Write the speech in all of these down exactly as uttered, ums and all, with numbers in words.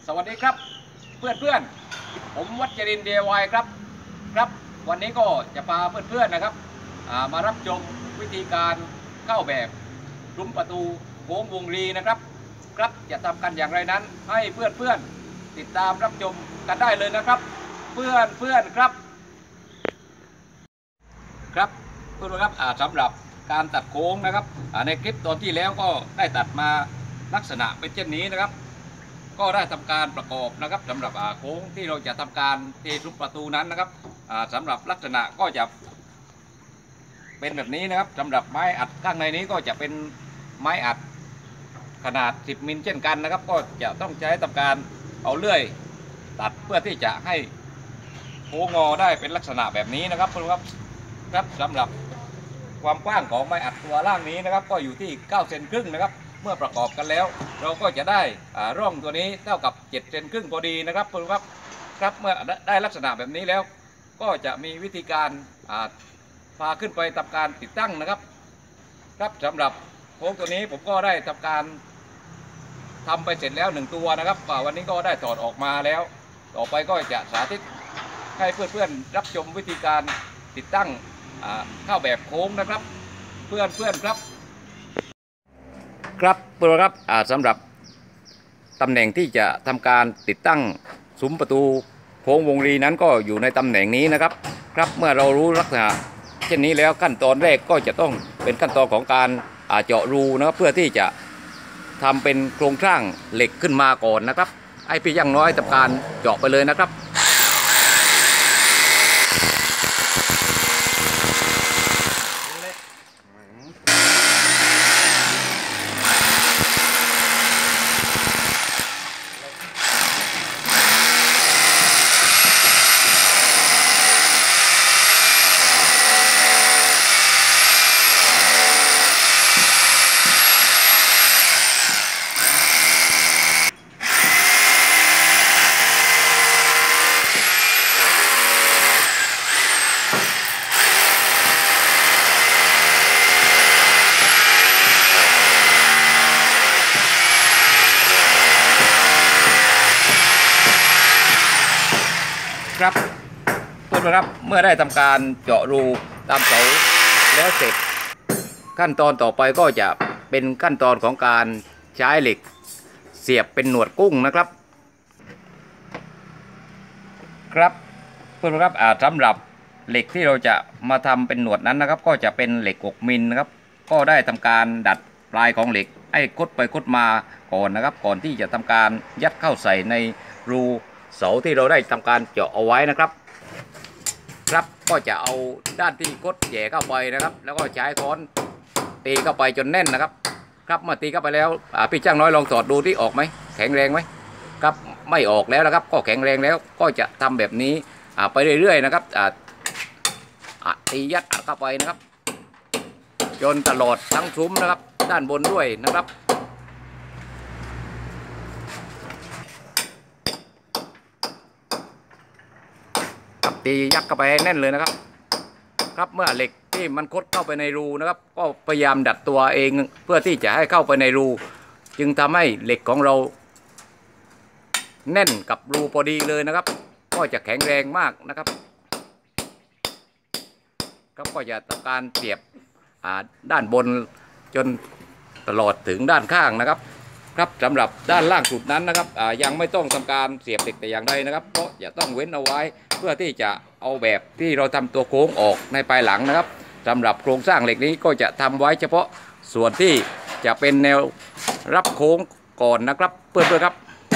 สวัสดีครับเพื่อนเพื่อนผมวัชรินทร์ ดี ไอ วาย ครับครับวันนี้ก็จะพาเพื่อนเพื่อนนะครับมารับชมวิธีการเข้าแบบซุ้มประตูโค้งวงรีนะครับครับจะทำกันอย่างไรนั้นให้เพื่อนเพื่อนติดตามรับชมกันได้เลยนะครับเพื่อนเพื่อนครับครับเพื่อนครับสำหรับการตัดโค้งนะครับในคลิปตอนที่แล้วก็ได้ตัดมาลักษณะเป็นเช่นนี้นะครับก็ได้ทำการประกอบนะครับสำหรับโค้งที่เราจะทำการเทซุ้มประตูนั้นนะครับสำหรับลักษณะก็จะเป็นแบบนี้นะครับสำหรับไม้อัดข้างในนี้ก็จะเป็นไม้อัดขนาดสิบมิลเช่นกันนะครับก็จะต้องใช้ทำการเอาเลื่อยตัดเพื่อที่จะให้โค้งงอได้เป็นลักษณะแบบนี้นะครับครับครับสำหรับความกว้างของไม้อัดตัวล่างนี้นะครับก็อยู่ที่เก้าเซนครึ่งนะครับเมื่อประกอบกันแล้วเราก็จะได้ร่องตัวนี้เท่ากับเจ็ดเซนครึ่งพอดีนะครับครับครับเมื่อได้ลักษณะแบบนี้แล้วก็จะมีวิธีการพาขึ้นไปทำการติดตั้งนะครับครับสำหรับโค้งตัวนี้ผมก็ได้ทำการทำไปเสร็จแล้วหนึ่งตัวนะครับวันนี้ก็ได้ถอดออกมาแล้วต่อไปก็จะสาธิตให้เพื่อนๆรับชมวิธีการติดตั้งเข้าแบบโค้งนะครับเพื่อนเพื่อนครับครับเพื่อนครับสำหรับตำแหน่งที่จะทำการติดตั้งซุ้มประตูโค้งวงรีนั้นก็อยู่ในตำแหน่งนี้นะครับครับเมื่อเรารู้ลักษณะเช่นนี้แล้วขั้นตอนแรกก็จะต้องเป็นขั้นตอนของการเจาะรูนะครับเพื่อที่จะทำเป็นโครงสร้างเหล็กขึ้นมาก่อนนะครับไอ้พี่ยังน้อยทำการเจาะไปเลยนะครับครับเพื่อนๆครับเมื่อได้ทำการเจาะรูตามเสาแล้วเสร็จขั้นตอนต่อไปก็จะเป็นขั้นตอนของการใช้เหล็กเสียบเป็นหนวดกุ้งนะครับครับเพื่อนๆครับสำหรับเหล็กที่เราจะมาทำเป็นหนวดนั้นนะครับก็จะเป็นเหล็กหกมิลนะครับก็ได้ทำการดัดปลายของเหล็กให้คดไปคดมาก่อนนะครับก่อนที่จะทำการยัดเข้าใส่ในรูเสาที่เราได้ทำการเจาะเอาไว้นะครับครับก็จะเอาด้านที่คดแย่เข้าไปนะครับแล้วก็ใช้ค้อนตีเข้าไปจนแน่นนะครับครับเมื่อตีเข้าไปแล้วพี่ช่างน้อยลองสอดดูที่ออกไหมแข็งแรงไหมครับไม่ออกแล้วนะครับก็แข็งแรงแล้วก็จะทำแบบนี้ไปเรื่อยๆนะครับตียัดเข้าไปนะครับจนตลอดทั้งซุ้มนะครับด้านบนด้วยนะครับตียัดเข้าไปให้แน่นเลยนะครับครับเมื่อเหล็กที่มันคดเข้าไปในรูนะครับก็พยายามดัดตัวเองเพื่อที่จะให้เข้าไปในรูจึงทำให้เหล็กของเราแน่นกับรูพอดีเลยนะครับก็จะแข็งแรงมากนะครับครับก็จะทำการเสียบด้านบนจนตลอดถึงด้านข้างนะครับครับสำหรับด้านล่างสุดนั้นนะครับยังไม่ต้องทำการเสียบเหล็กแต่อย่างใดนะครับเพราะจะต้องเว้นเอาไว้เพื่อที่จะเอาแบบที่เราทำตัวโค้งออกในภายหลังนะครับสำหรับโครงสร้างเหล็กนี้ก็จะทำไว้เฉพาะส่วนที่จะเป็นแนวรับโค้งก่อนนะครับเพื่อนๆครับ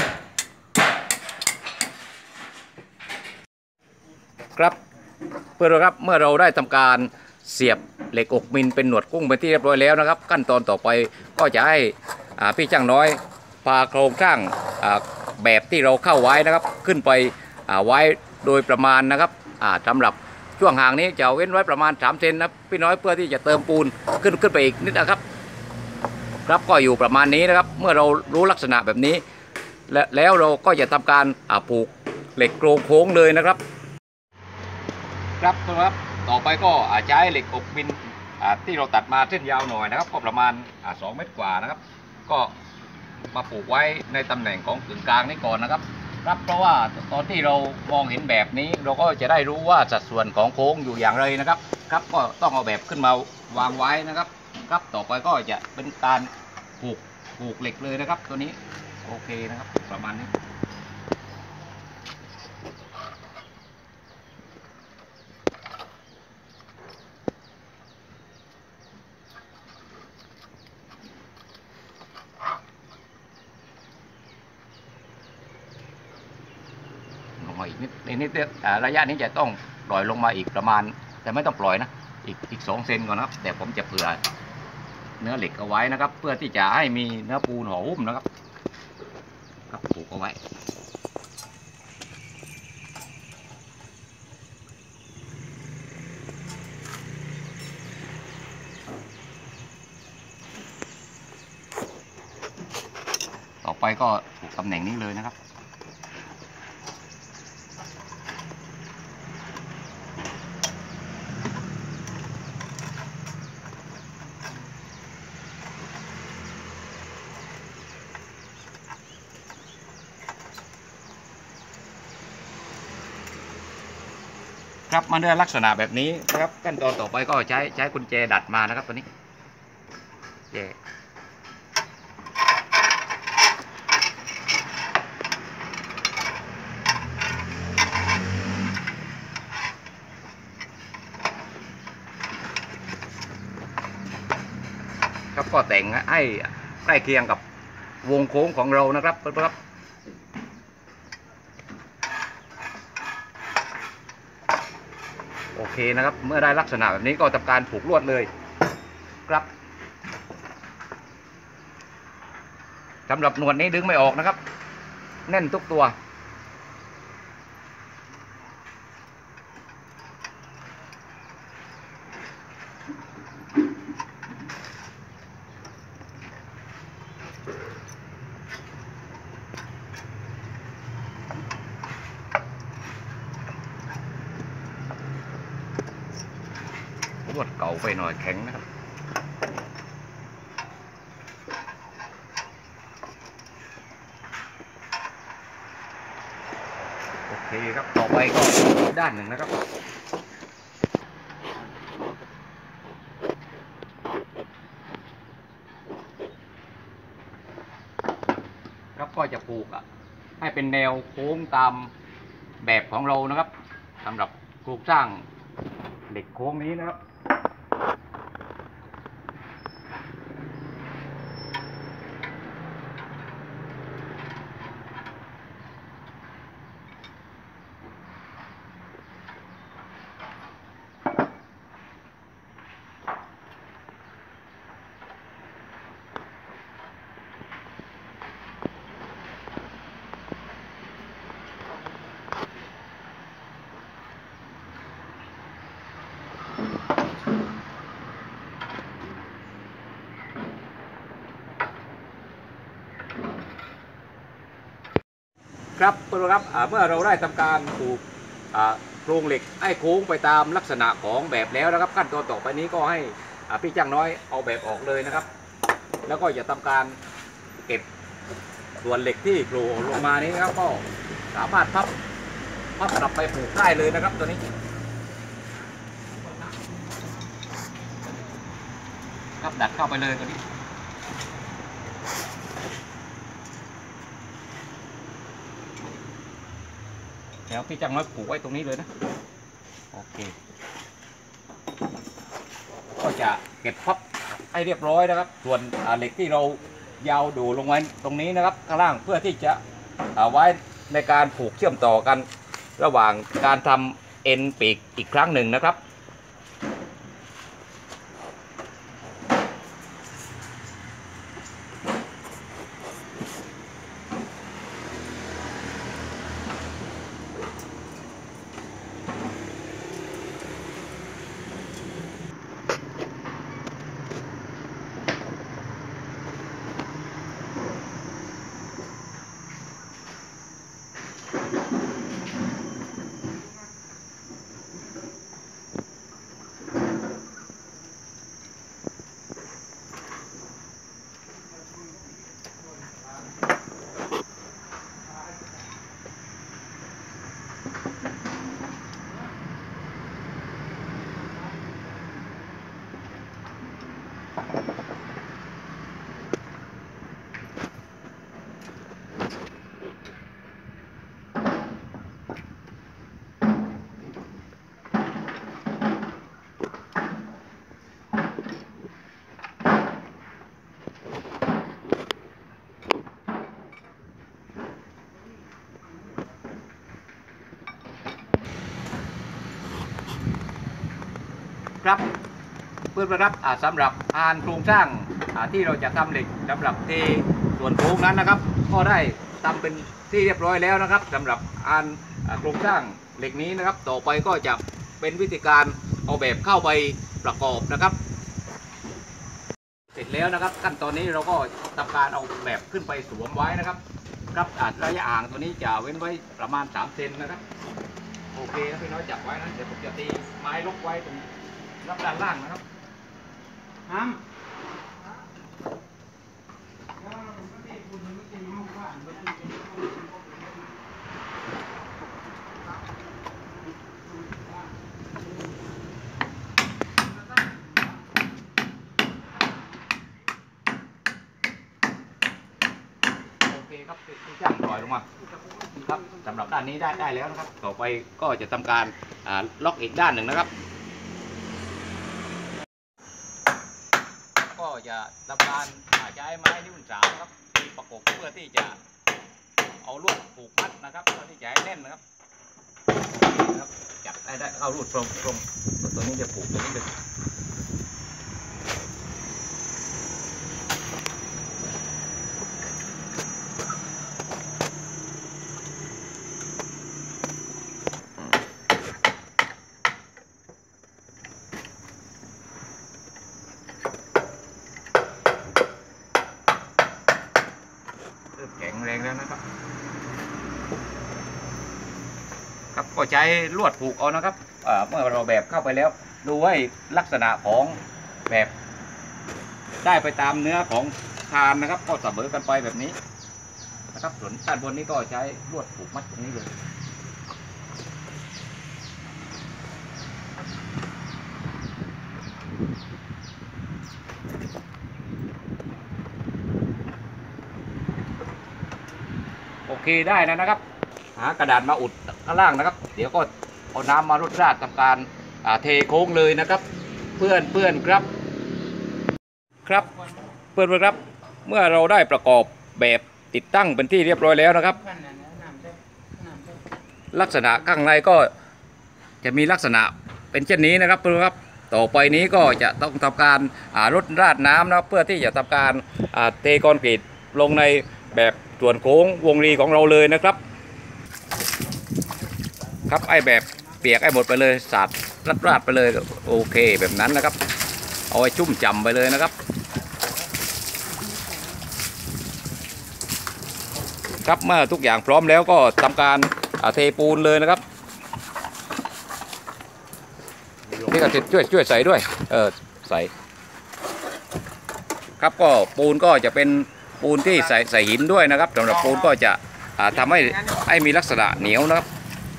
ครับเพื่อนๆครับเมื่อเราได้ทำการเสียบเหล็กอกมิลเป็นหนวดกุ้งเป็นที่เรียบร้อยแล้วนะครับขั้นตอนต่อไปก็จะให้พี่ช่างน้อยพาโครงสร้างแบบที่เราเข้าไว้นะครับขึ้นไปไว้โดยประมาณนะครับสำหรับช่วงห่างนี้จะเว้นไว้ประมาณสามเซนนะพี่น้อยเพื่อที่จะเติมปูนขึ้นขึ้นไปอีกนิดนะครับครับก็อยู่ประมาณนี้นะครับเมื่อเรารู้ลักษณะแบบนี้และแล้วเราก็จะทำการผูกเหล็กโครงโค้งเลยนะครับครับครับต่อไปก็ใช้เหล็กอกมิลที่เราตัดมาเส้นยาวหน่อยนะครับก็ประมาณสองเมตรกว่านะครับก็มาปลูกไว้ในตำแหน่งของกึ่งกลางนี้ก่อนนะครับครับเพราะว่าตอนที่เรามองเห็นแบบนี้เราก็จะได้รู้ว่าสัดส่วนของโค้งอยู่อย่างไรนะครับครับก็ต้องเอาแบบขึ้นมาวางไว้นะครับครับต่อไปก็จะเป็นการผูกผูกเหล็กเลยนะครับตัวนี้โอเคนะครับประมาณนี้อีกนิดนิดระยะนี้จะต้องปล่อยลงมาอีกประมาณแต่ไม่ต้องปล่อยนะอีกอีกสองเซนก่อนนะครับแต่ผมจะเผื่อเนื้อเหล็กเอาไว้นะครับเพื่อที่จะให้มีเนื้อปูนห่อหุ้มนะครับครับผูกเอาไว้ต่อไปก็ผูกตำแหน่งนี้เลยนะครับครับมาด้วยลักษณะแบบนี้นะครับขั้นตอนต่อไปก็ใช้ใช้กุญแจดัดมานะครับตัวนี้แจครับก็แต่งให้ใกล้เคียงกับวงโค้งของเรานะครับครับโอเคนะครับเมื่อได้ลักษณะแบบนี้ก็ทำการผูกลวดเลยครับสำหรับหนวดนี้ดึงไม่ออกนะครับแน่นทุกตัวลวดเก่าไปหน่อยแข็งนะครับโอเคครับต่อไปก็ด้านหนึ่งนะครับครับก็จะปลูกอ่ะให้เป็นแนวโค้งตามแบบของเรานะครับสำหรับโครงสร้างเหล็กโค้งนี้นะครับครับเพื่อนครับเมื่อเราได้ทำการปลูกโครงเหล็กให้โค้งไปตามลักษณะของแบบแล้วนะครับขั้นตอนต่อไปนี้ก็ให้พี่จ้างน้อยเอาแบบออกเลยนะครับแล้วก็จะทำการเก็บส่วนเหล็กที่โผล่ลงมานี้นะครับก็สามารถพับพับกลับไปปลูกได้เลยนะครับตัวนี้ครับดัดเข้าไปเลยตัวนี้เดี๋ยวพี่จังน้อยปลูกไว้ตรงนี้เลยนะโอเคก็จะเก็บพับให้เรียบร้อยนะครับส่วนเหล็กที่เรายาวดูลงไว้ตรงนี้นะครับข้างล่างเพื่อที่จะไว้ในการผูกเชื่อมต่อกันระหว่างการทำเอ็นปีกอีกครั้งหนึ่งนะครับครับเพื่อนๆครับสำหรับอานโครงสร้างที่เราจะทำเหล็กสำหรับเทส่วนโค้งนั้นนะครับก็ได้ทำเป็นที่เรียบร้อยแล้วนะครับสำหรับอานโครงสร้างเหล็กนี้นะครับต่อไปก็จะเป็นวิธีการเอาแบบเข้าไปประกอบนะครับเสร็จแล้วนะครับขั้นตอนนี้เราก็ทำการเอาแบบขึ้นไปสวมไว้นะครับครับระยะห่างตัวนี้จะเว้นไว้ประมาณสามเซนนะครับโอเคนะพี่น้อยจับไว้นะเดี๋ยวผมจะตีไม้ลกไว้ตรงรับด้านล่างนะครับห้ามครับที่ช่างปล่อยลงมาครับสำหรับด้านนี้ได้ได้แล้วนะครับต่อไปก็จะทำการล็อกอีกด้านหนึ่งนะครับก็จะทำการใช้ไม้นิ้วสามครับตีประกบเพื่อที่จะเอาลวดผูกมัดนะครับเพื่อที่จะให้แน่นนะครับครับจับได้ได้เอาลวดตรงตรงตัวนี้จะผูกตัวนี้เลยแข็งแรงแล้วนะครับครับก็ใช้ลวดผูกเอานะครับเมื่อเราแบบเข้าไปแล้วดูให้ลักษณะของแบบได้ไปตามเนื้อของคานนะครับก็เสมอกันไปแบบนี้นะครับส่วนด้านบนนี้ก็ใช้ลวดผูกมัดตรงนี้เลยโอเคได้แล้วนะครับหากระดาษมาอุดข้างล่างนะครับเดี๋ยวก็เอาน้ำมารดราดทำการเทโค้งเลยนะครับเพื่อนเพื่อนครับครับเพื่อนเพื่อนครับเมื่อเราได้ประกอบแบบติดตั้งเป็นที่เรียบร้อยแล้วนะครับลักษณะข้างในก็จะมีลักษณะเป็นเช่นนี้นะครับเพื่อนครับต่อไปนี้ก็จะต้องทำการรดราดน้ำนะเพื่อที่จะทำการเทคอนกรีตลงในแบบส่วนโค้งวงรีของเราเลยนะครับครับไอแบบเปียกไอหมดไปเลยสาดรัดราดไปเลยโอเคแบบนั้นนะครับเอาไว้ชุ่มฉ่ำไปเลยนะครับครับเมื่อทุกอย่างพร้อมแล้วก็ทำการเทปูนเลยนะครับนี่ก็ช่วยช่วยใส่ด้วยเออใส่ครับก็ปูนก็จะเป็นปูนที่ใส่ใส่หินด้วยนะครับสำหรับปูนก็จะทำให้ให้มีลักษณะเหนียวนะครับ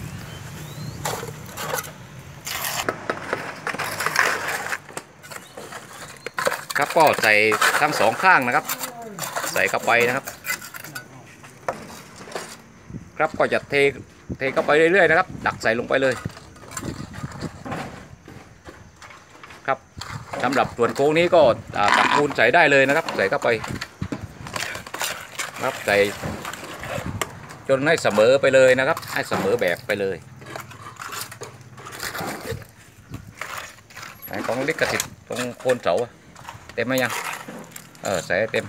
ครับก็ใส่ทั้งสองข้างนะครับใส่เข้าไปนะครับครับก็จะเทเทเข้าไปเรื่อยๆนะครับดักใส่ลงไปเลยครับสำหรับส่วนโค้งนี้ก็ตักปูนใส่ได้เลยนะครับใส่เข้าไปครับใส่จนให้เสมอไปเลยนะครับให้เสมอแบบไปเลยของลิขสิทธิ์ตรงโคนเสาเต็มไหมยังเออใส่เต็ม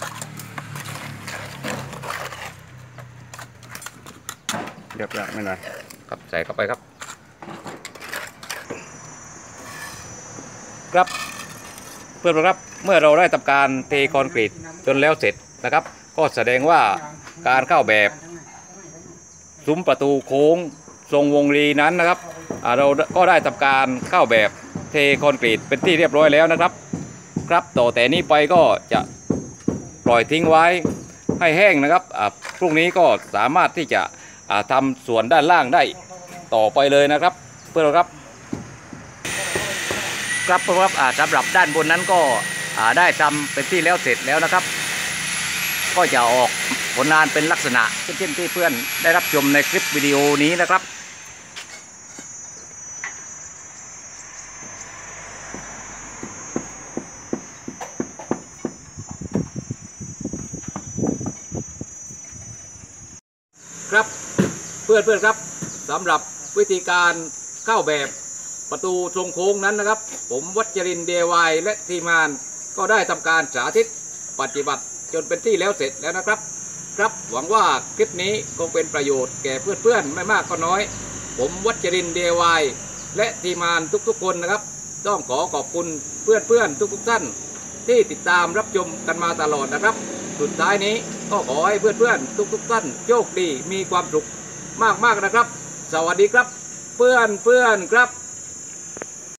เรียบร้อยไม่นานครับใส่เข้าไปครับครับเพื่อนครับเมื่อเราได้ทำการเทคอนกรีตจนแล้วเสร็จนะครับก็แสดงว่าการเข้าแบบซุ้มประตูโค้งทรงวงรีนั้นนะครับเราก็ได้ทำการเข้าแบบเทคอนกรีตเป็นที่เรียบร้อยแล้วนะครับครับต่อแต่นี้ไปก็จะปล่อยทิ้งไว้ให้แห้งนะครับพรุ่งนี้ก็สามารถที่จะทำส่วนด้านล่างได้ต่อไปเลยนะครับเพื่อนครับครับเพื่อนครับสำหรับด้านบนนั้นก็ได้ทำเป็นที่แล้วเสร็จแล้วนะครับก็จะออกผลงานเป็นลักษณะเช่นที่เพื่อนได้รับชมในคลิปวิดีโอนี้นะครับครับเพื่อนเพื่อนครับสำหรับวิธีการเข้าแบบประตูทรงโค้งนั้นนะครับผมวัชรินทร์เดวายและทีมงานก็ได้ทำการสาธิตปฏิบัติจนเป็นที่แล้วเสร็จแล้วนะครับครับหวังว่าคลิปนี้คงเป็นประโยชน์แก่เพื่อนๆไม่มากก็น้อยผมวัชรินทร์เดวายและทีมงานทุกๆคนนะครับต้องขอขอบคุณเพื่อนๆทุกๆท่านที่ติดตามรับชมกันมาตลอดนะครับสุดท้ายนี้ก็ขอให้เพื่อนๆทุกๆท่านโชคดีมีความสุขมากๆนะครับสวัสดีครับเพื่อนๆครับ